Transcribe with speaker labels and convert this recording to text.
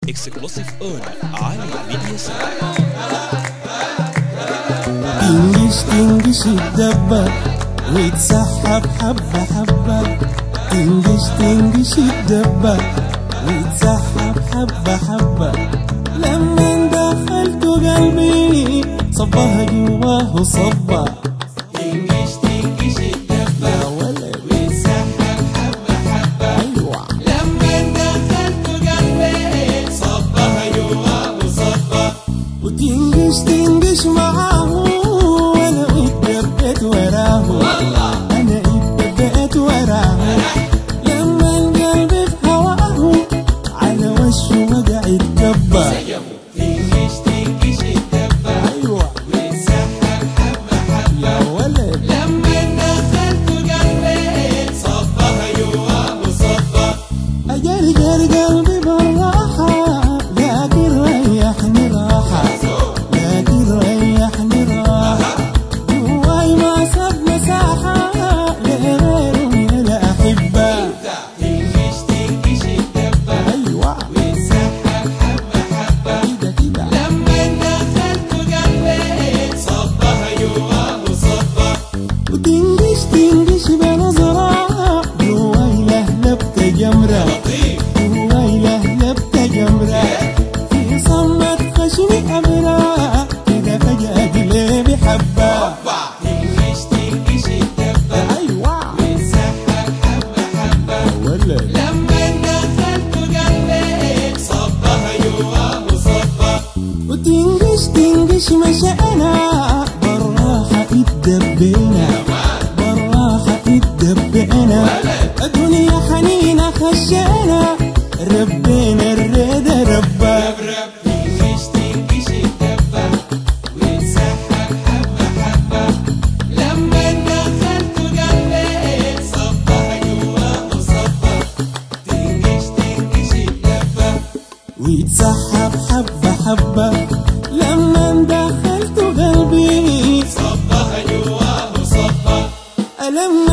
Speaker 1: اكسكلوسيف اون على ميديا سايت.
Speaker 2: تنجش تنجش الدبة ويتسحب حبة حبة، تنجش تنجش الدبة ويتسحب حبة حبة. لما دخلت قلبي صبها جواه صبة، تنجش تنجش الدبة يا ولد ويتسحب حبة حبة. أيوة لما دخلت قلبي صبها جواه صبة، وتنجش تنجش معاه وانا اتدبت وراه، انا اتدبت وراه. لما القلب في هواه على وشه وقع يتكبى، تنجش تنجش الدبة ايوه ويتسحب حبة حبة يا ولد. لما دخلت قلبي صبها جواه صبة، اجرجر قلبي بالراحة لكن ريحني راحة، لكن ريحني راحة. جواي ما ساب مساحة لغيره من الأحبة. تنجش تنجش الدبة أيوة ويتسحب حبة حبة كده كده. لما دخلت قلبي صبها جواه صبة، وتنجش تنجش بنظرة جواي لهلبت جمرة، جواي لهلبت جمرة. في صمت خشمي أمرة كده فجأة قلبي حبة. تنجش تنجش الدبة أيوة ويتسحب حبة حبة ولد. لما دخلت قلبي صبها جواه صبة، وتنجش تنجش مشينا بالراحة اتدبينا، بالراحة اتدبينا. الدنيا حنينة خشينا ربينا الرضا ربا. تنجش تنجش الدبة ويتسحب حبة حبة. لما دخلت قلبي صبها جواه صبة، تنجش تنجش الدبة ويتسحب حبة حبة. لما دخلت قلبي صبها جواه صبة.